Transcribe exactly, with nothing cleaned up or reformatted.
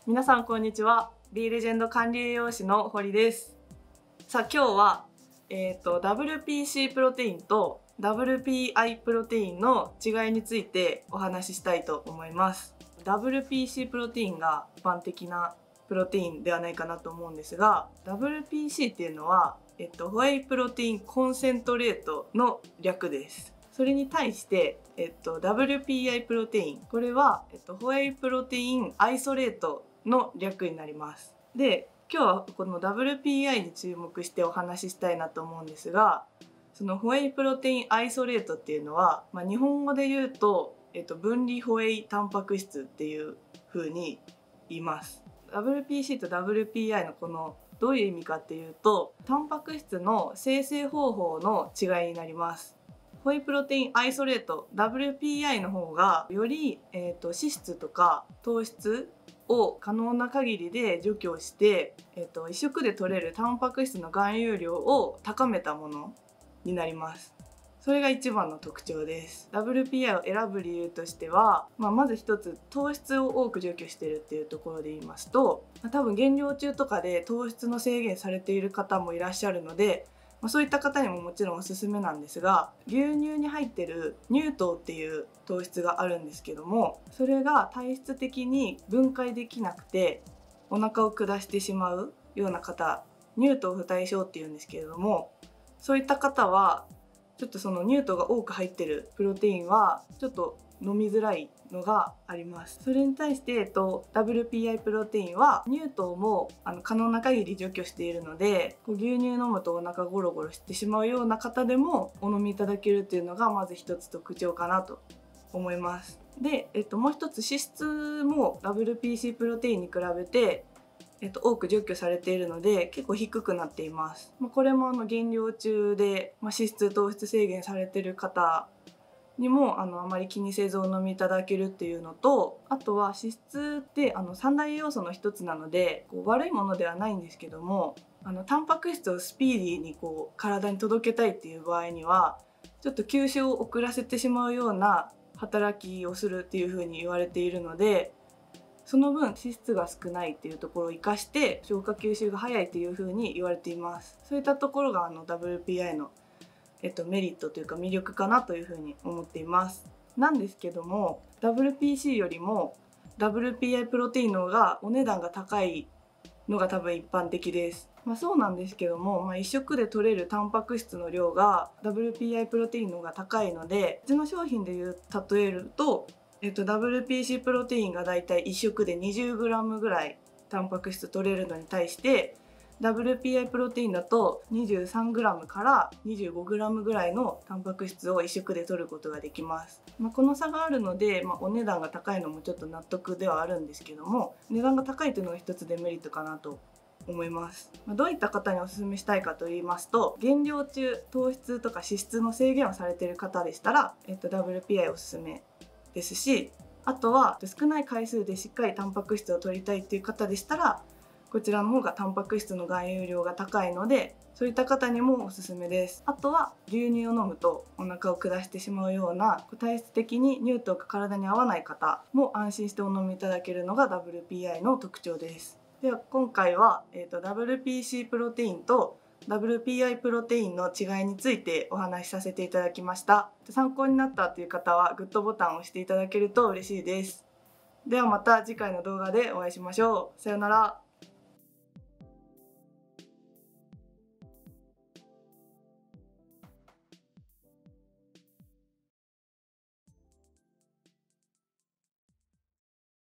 皆さんこんにちは。 B レジェンド管理栄養士の堀です。さあ今日は、えー、と ダブリューピーシー プロテインと ダブリューピーアイ プロテインの違いについてお話ししたいと思います。 ダブリューピーシー プロテインが一般的なプロテインではないかなと思うんですが、 ダブリューピーシー っていうのは、えっと、ホエイプロテインコンセントレートの略です。それに対して、えっと、ダブリューピーアイ プロテイン、これは、えっと、ホエイプロテインアイソレートの略になります。で、今日はこの ダブリューピーアイ に注目してお話ししたいなと思うんですが、そのホエイプロテインアイソレートっていうのは、まあ、日本語で言うと、えっと、分離ホエイタンパク質っていう風に言います。 ダブリューピーシー と ダブリューピーアイ のこのどういう意味かっていうと、タンパク質の生成方法の違いになります。ホエイプロテインアイソレート ダブリューピーアイ の方がより、えーと、脂質とか糖質を可能な限りで除去して、えーと、一食で摂れるタンパク質の含有量を高めたものになります。それが一番の特徴です。 ダブリューピーアイ を選ぶ理由としては、まあ、まず一つ糖質を多く除去しているっていうところで言いますと、多分減量中とかで糖質の制限されている方もいらっしゃるので、まあ、そういった方にももちろんおすすめなんですが、牛乳に入ってる乳糖っていう糖質があるんですけども、それが体質的に分解できなくてお腹を下してしまうような方、乳糖不対症っていうんですけれども、そういった方はちょっとその乳糖が多く入ってるプロテインはちょっと飲みづらいのがあります。それに対して、えっと、ダブリューピーアイ プロテインは乳糖もあの可能な限り除去しているので、こう牛乳飲むとお腹ゴロゴロしてしまうような方でもお飲みいただけるっていうのがまず一つ特徴かなと思います。で、えっと、もう一つ脂質も ダブリューピーシー プロテインに比べてえっと、多く除去されているので結構低くなっています。まあ、これもあの減量中で、まあ、脂質糖質制限されている方にもあのあまり気にせずお飲みいただけるっていうのと、あとは脂質ってあの三大栄養素の一つなのでこう悪いものではないんですけども、あのタンパク質をスピーディーにこう体に届けたいっていう場合にはちょっと吸収を遅らせてしまうような働きをするっていうふうに言われているので、その分脂質が少ないっていうところを生かして消化吸収が早いっていう風に言われています。そういったところがあの ダブリューピーアイ の、えっと、メリットというか魅力かなという風に思っています。なんですけども ダブリューピーシー よりも ダブリューピーアイ プロテインの方がお値段が高いのが多分一般的です。まあ、そうなんですけども、まあ、一食で摂れるタンパク質の量が ダブリューピーアイ プロテインの方が高いので、うちの商品でいう例えるとえっと、ダブリューピーシー プロテインがだいたいいっ食で にじゅうグラム ぐらいタンパク質取れるのに対して ダブリューピーアイ プロテインだと にじゅうさんグラム から にじゅうごグラム ぐらいのタンパク質をいっ食で取ることができます。まあ、この差があるので、まあ、お値段が高いのもちょっと納得ではあるんですけども、値段が高いというのが一つデメリットかなと思います。どういった方にお勧めしたいかと言いますと、減量中糖質とか脂質の制限をされている方でしたら、えっと、ダブリューピーアイ おすすめですし、あとは少ない回数でしっかりタンパク質を摂りたいっていう方でしたら、こちらの方がタンパク質の含有量が高いのでそういった方にもおすすめです。あとは牛乳を飲むとお腹を下してしまうような体質的に乳糖が体に合わない方も安心してお飲みいただけるのが ダブリューピーアイ の特徴です。では今回は、えーと、ダブリューピーシー プロテインとダブリューピーアイ プロテインの違いについてお話しさせていただきました。参考になったという方はグッドボタンを押していただけると嬉しいです。ではまた次回の動画でお会いしましょう。さようなら。